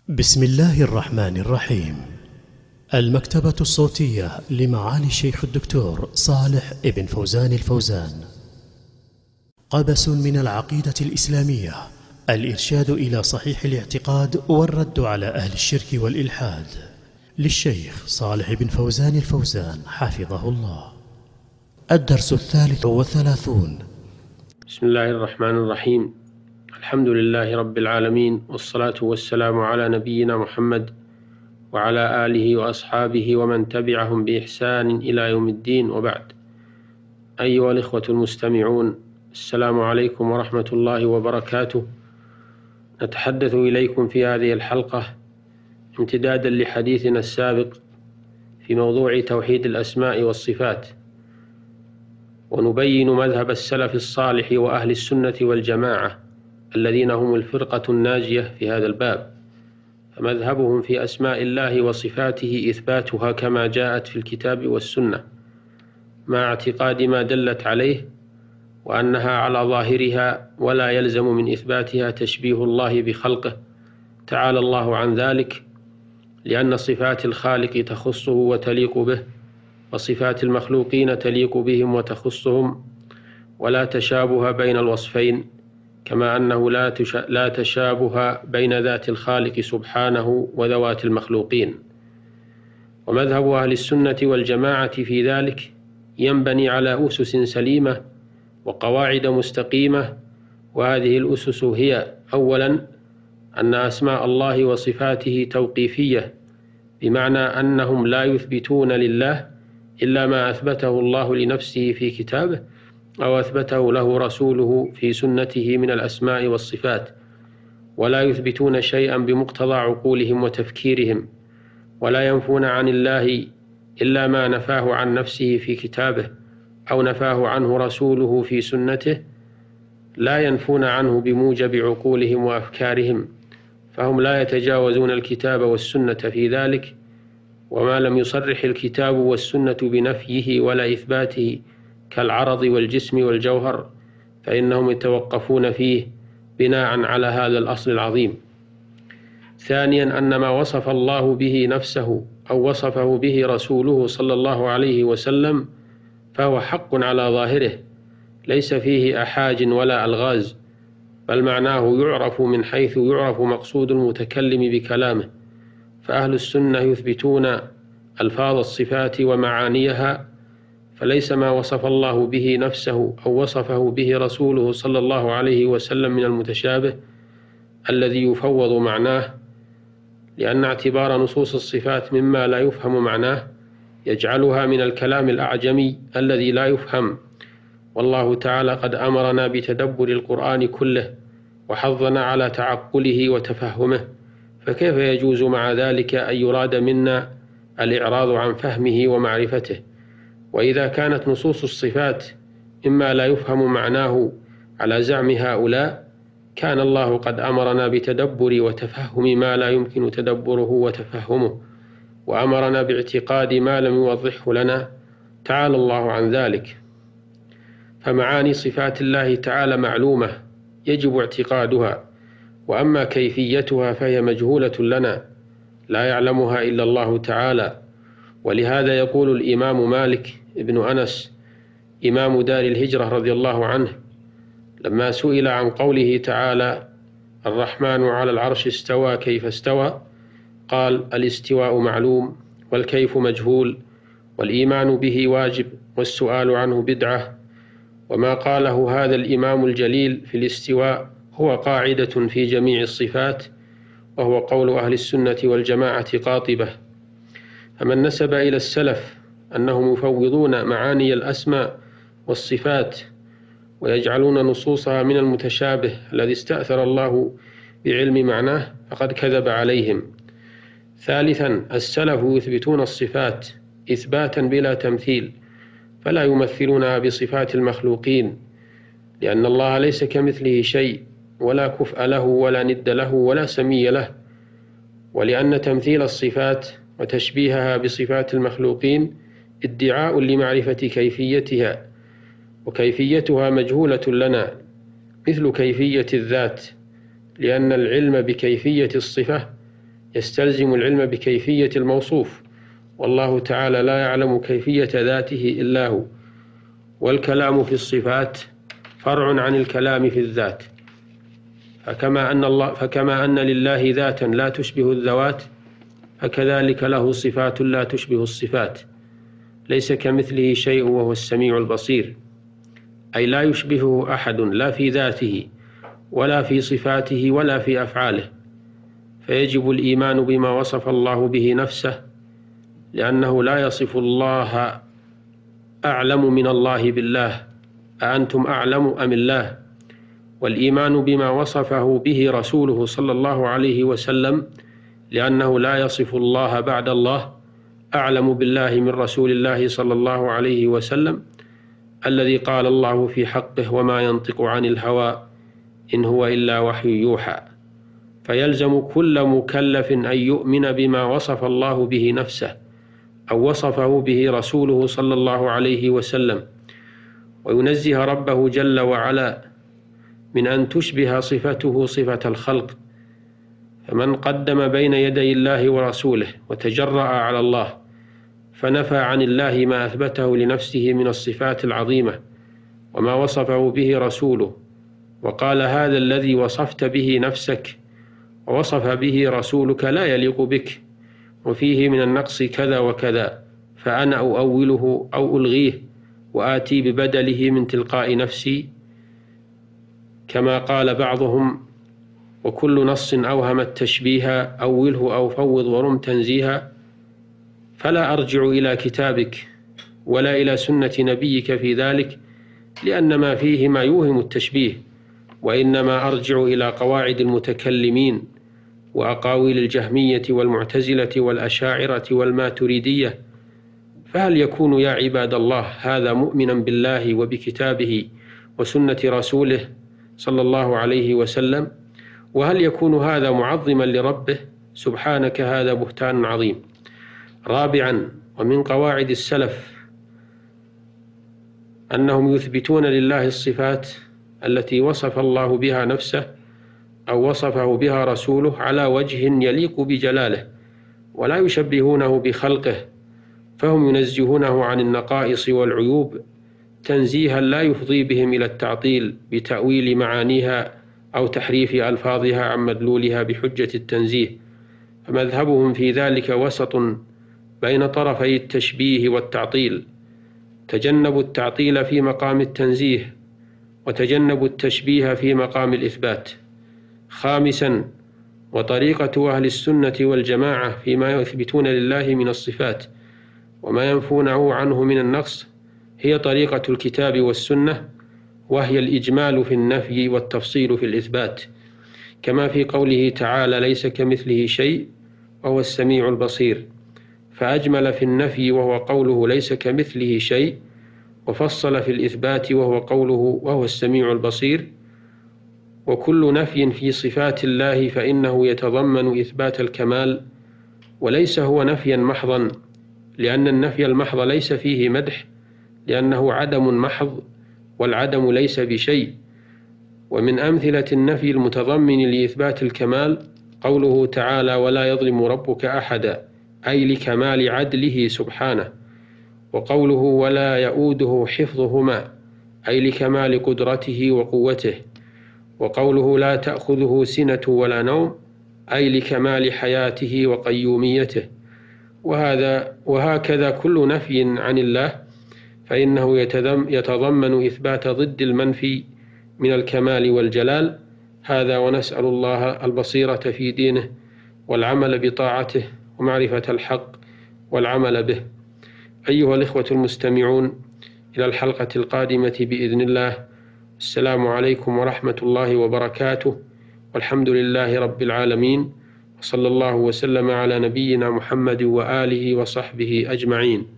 بسم الله الرحمن الرحيم. المكتبة الصوتية لمعالي الشيخ الدكتور صالح ابن فوزان الفوزان. قبس من العقيدة الإسلامية، الإرشاد إلى صحيح الاعتقاد والرد على أهل الشرك والإلحاد، للشيخ صالح بن فوزان الفوزان حفظه الله. الدرس 33. بسم الله الرحمن الرحيم. الحمد لله رب العالمين، والصلاة والسلام على نبينا محمد وعلى آله وأصحابه ومن تبعهم بإحسان إلى يوم الدين، وبعد. أيها الإخوة المستمعون، السلام عليكم ورحمة الله وبركاته. نتحدث إليكم في هذه الحلقة امتدادا لحديثنا السابق في موضوع توحيد الأسماء والصفات، ونبين مذهب السلف الصالح وأهل السنة والجماعة الذين هم الفرقة الناجية في هذا الباب. فمذهبهم في أسماء الله وصفاته إثباتها كما جاءت في الكتاب والسنة، مع اعتقاد ما دلت عليه، وأنها على ظاهرها، ولا يلزم من إثباتها تشبيه الله بخلقه تعالى الله عن ذلك، لأن صفات الخالق تخصه وتليق به، وصفات المخلوقين تليق بهم وتخصهم، ولا تشابه بين الوصفين، كما أنه لا تشابه بين ذات الخالق سبحانه وذوات المخلوقين. ومذهب أهل السنة والجماعة في ذلك ينبني على أسس سليمة وقواعد مستقيمة، وهذه الأسس هي: أولاً، أن أسماء الله وصفاته توقيفية، بمعنى أنهم لا يثبتون لله إلا ما أثبته الله لنفسه في كتابه أو أثبته له رسوله في سنته من الأسماء والصفات، ولا يثبتون شيئا بمقتضى عقولهم وتفكيرهم، ولا ينفون عن الله إلا ما نفاه عن نفسه في كتابه أو نفاه عنه رسوله في سنته، لا ينفون عنه بموجب عقولهم وأفكارهم، فهم لا يتجاوزون الكتاب والسنة في ذلك. وما لم يصرح الكتاب والسنة بنفيه ولا إثباته كالعرض والجسم والجوهر، فإنهم يتوقفون فيه بناء على هذا الأصل العظيم. ثانيا، أن ما وصف الله به نفسه أو وصفه به رسوله صلى الله عليه وسلم فهو حق على ظاهره، ليس فيه أحاج ولا ألغاز، بل معناه يعرف من حيث يعرف مقصود المتكلم بكلامه. فأهل السنة يثبتون ألفاظ الصفات ومعانيها، فليس ما وصف الله به نفسه أو وصفه به رسوله صلى الله عليه وسلم من المتشابه الذي يفوض معناه، لأن اعتبار نصوص الصفات مما لا يفهم معناه يجعلها من الكلام الأعجمي الذي لا يفهم. والله تعالى قد أمرنا بتدبر القرآن كله، وحضنا على تعقله وتفهمه، فكيف يجوز مع ذلك أن يراد منا الإعراض عن فهمه ومعرفته؟ وإذا كانت نصوص الصفات مما لا يفهم معناه على زعم هؤلاء، كان الله قد أمرنا بتدبر وتفهم ما لا يمكن تدبره وتفهمه، وأمرنا باعتقاد ما لم يوضحه لنا تعالى الله عن ذلك. فمعاني صفات الله تعالى معلومة يجب اعتقادها، وأما كيفيتها فهي مجهولة لنا، لا يعلمها إلا الله تعالى. ولهذا يقول الإمام مالك ابن أنس إمام دار الهجرة رضي الله عنه، لما سئل عن قوله تعالى: الرحمن على العرش استوى كيف استوى، قال: الاستواء معلوم، والكيف مجهول، والإيمان به واجب، والسؤال عنه بدعة. وما قاله هذا الإمام الجليل في الاستواء هو قاعدة في جميع الصفات، وهو قول أهل السنة والجماعة قاطبة. فمن نسب إلى السلف أنهم يفوضون معاني الأسماء والصفات ويجعلون نصوصها من المتشابه الذي استأثر الله بعلم معناه، فقد كذب عليهم. ثالثا، السلف يثبتون الصفات إثباتا بلا تمثيل، فلا يمثلونها بصفات المخلوقين، لأن الله ليس كمثله شيء، ولا كفء له ولا ند له ولا سمي له. ولأن تمثيل الصفات وتشبيهها بصفات المخلوقين ادعاء لمعرفة كيفيتها، وكيفيتها مجهولة لنا، مثل كيفية الذات، لأن العلم بكيفية الصفة يستلزم العلم بكيفية الموصوف، والله تعالى لا يعلم كيفية ذاته إلا هو، والكلام في الصفات فرع عن الكلام في الذات، فكما أن لله ذاتا لا تشبه الذوات، فكذلك له صفات لا تشبه الصفات، ليس كمثله شيء وهو السميع البصير، أي لا يشبهه أحد لا في ذاته ولا في صفاته ولا في أفعاله، فيجب الإيمان بما وصف الله به نفسه، لأنه لا يصف الله أعلم من الله بالله، أأنتم أعلم أم الله؟ والإيمان بما وصفه به رسوله صلى الله عليه وسلم، لأنه لا يصف الله بعد الله أعلم بالله من رسول الله صلى الله عليه وسلم، الذي قال الله في حقه: وما ينطق عن الهوى إن هو إلا وحي يوحى. فيلزم كل مكلف أن يؤمن بما وصف الله به نفسه أو وصفه به رسوله صلى الله عليه وسلم، وينزه ربه جل وعلا من أن تشبه صفته صفة الخلق. فمن قدم بين يدي الله ورسوله وتجرأ على الله فنفى عن الله ما أثبته لنفسه من الصفات العظيمة وما وصفه به رسوله، وقال: هذا الذي وصفت به نفسك ووصف به رسولك لا يليق بك، وفيه من النقص كذا وكذا، فأنا أؤوله أو ألغيه وآتي ببدله من تلقاء نفسي، كما قال بعضهم: وكل نص أوهم التشبيه أوله أو فوض ورم تنزيها. فلا أرجع إلى كتابك ولا إلى سنة نبيك في ذلك، لأن ما فيه ما يوهم التشبيه، وإنما أرجع إلى قواعد المتكلمين وأقاويل الجهمية والمعتزلة والأشاعرة والماتريدية. فهل يكون يا عباد الله هذا مؤمنا بالله وبكتابه وسنة رسوله صلى الله عليه وسلم؟ وهل يكون هذا معظما لربه؟ سبحانك، هذا بهتان عظيم. رابعا، ومن قواعد السلف أنهم يثبتون لله الصفات التي وصف الله بها نفسه أو وصفه بها رسوله على وجه يليق بجلاله، ولا يشبهونه بخلقه، فهم ينزهونه عن النقائص والعيوب تنزيها لا يفضي بهم إلى التعطيل بتأويل معانيها أو تحريف ألفاظها عن مدلولها بحجة التنزيه. فمذهبهم في ذلك وسط بين طرفي التشبيه والتعطيل، تجنبوا التعطيل في مقام التنزيه وتجنبوا التشبيه في مقام الإثبات. خامسا، وطريقة أهل السنة والجماعة فيما يثبتون لله من الصفات وما ينفونه عنه من النقص هي طريقة الكتاب والسنة، وهي الإجمال في النفي والتفصيل في الإثبات، كما في قوله تعالى: ليس كمثله شيء وهو السميع البصير، فأجمل في النفي وهو قوله ليس كمثله شيء، وفصل في الإثبات وهو قوله وهو السميع البصير. وكل نفي في صفات الله فإنه يتضمن إثبات الكمال، وليس هو نفيا محضا، لأن النفي المحض ليس فيه مدح، لأنه عدم محض، والعدم ليس بشيء. ومن أمثلة النفي المتضمن لإثبات الكمال قوله تعالى: ولا يظلم ربك أحدا، أي لكمال عدله سبحانه. وقوله: ولا يؤوده حفظهما، أي لكمال قدرته وقوته. وقوله: لا تأخذه سنة ولا نوم، أي لكمال حياته وقيوميته. وهكذا كل نفي عن الله فإنه يتضمن إثبات ضد المنفي من الكمال والجلال. هذا، ونسأل الله البصيرة في دينه والعمل بطاعته ومعرفة الحق والعمل به. أيها الإخوة المستمعون، إلى الحلقة القادمة بإذن الله. السلام عليكم ورحمة الله وبركاته، والحمد لله رب العالمين، وصلى الله وسلم على نبينا محمد وآله وصحبه أجمعين.